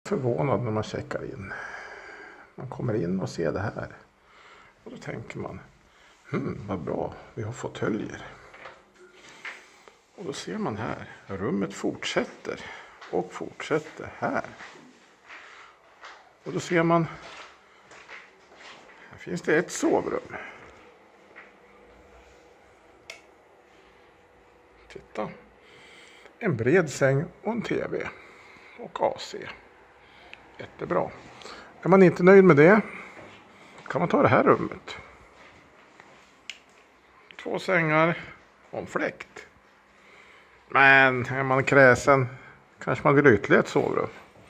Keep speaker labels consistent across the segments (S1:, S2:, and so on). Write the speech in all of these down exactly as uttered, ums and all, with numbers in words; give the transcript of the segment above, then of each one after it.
S1: Förvånad när man checkar in. Man kommer in och ser det här. Och då tänker man, hmm, vad bra, vi har fåtöljer. Och då ser man här, rummet fortsätter och fortsätter här. Och då ser man, här finns det ett sovrum. Titta, en bred säng och en tv och A C. Jättebra. Är man inte nöjd med det kan man ta det här rummet. Två sängar och en fläkt. Men är man kräsen kanske man vill ytterligare ett sovrum.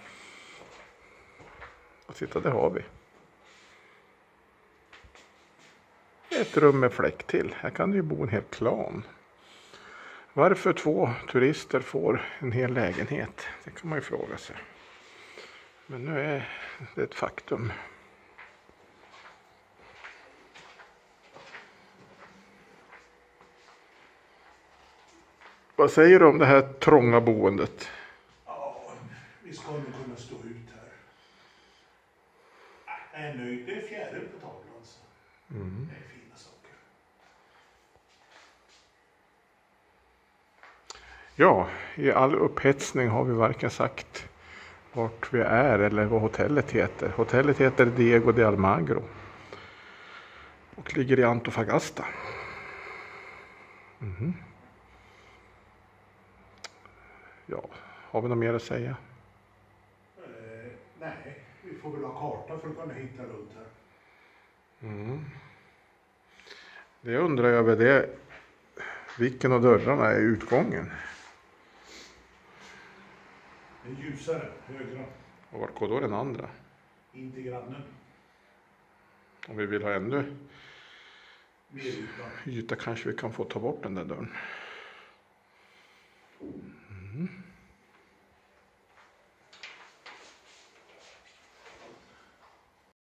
S1: Och titta, det har vi. Ett rum med fläkt till. Här kan det ju bo en hel klan. Varför två turister får en hel lägenhet? Det kan man ju fråga sig. Men nu är det ett faktum. Vad säger du om det här trånga boendet?
S2: Ja, vi ska nog kunna stå ut här. Jag är nöjd. Det är fjäril på tavlan. Alltså. Mm. Det är fina saker.
S1: Ja, i all upphetsning har vi varken sagt vart vi är eller vad hotellet heter. Hotellet heter Diego de Almagro och ligger i Antofagasta. Mm. Ja, har vi något mer att säga?
S2: Eh, nej, vi får väl ha karta för att kunna hitta runt här.
S1: Mm. Det jag undrar över det, vilken av dörrarna är utgången?
S2: Den ljusare, högra.
S1: Och vart går då den andra?
S2: In till grannen.
S1: Om vi vill ha ännu
S2: Mer yta.
S1: yta kanske vi kan få ta bort den där dörren. Mm.